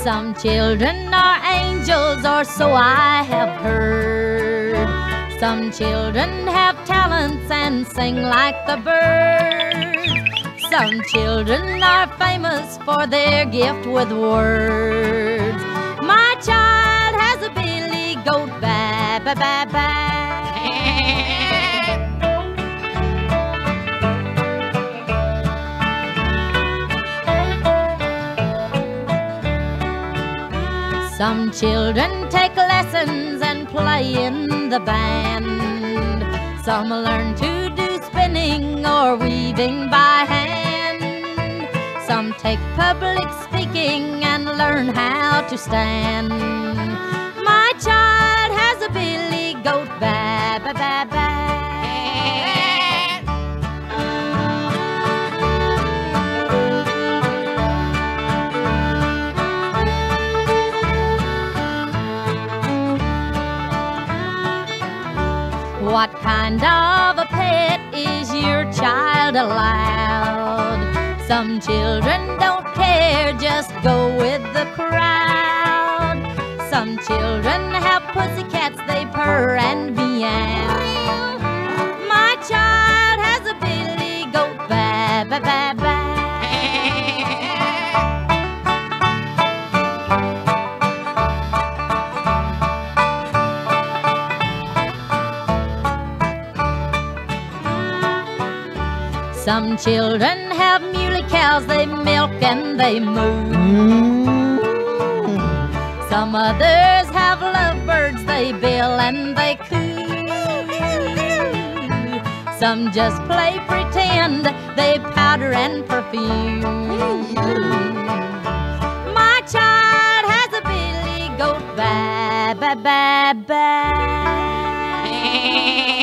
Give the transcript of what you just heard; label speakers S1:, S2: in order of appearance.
S1: Some children are angels, or so I have heard. Some children have talents and sing like the birds. Some children are famous for their gift with words. My child has a billy goat baa, baa, baa, baa. Some children take lessons and play in the band. Some learn to do spinning or weaving by hand. Some take public speaking and learn how to stand. My child has a billy goat baa, baa, baa, baa. What kind of a pet is your child allowed? Some children don't care, just go with the crowd. Some children have pussycats, they purr and meow. My child has a billy goat baa, baa, baa, baa. Some children have muley cows, they milk and they moo. Some others have lovebirds, they bill and they coo. Some just play pretend, they powder and perfume. My child has a billy goat baa, baa, baa, baa.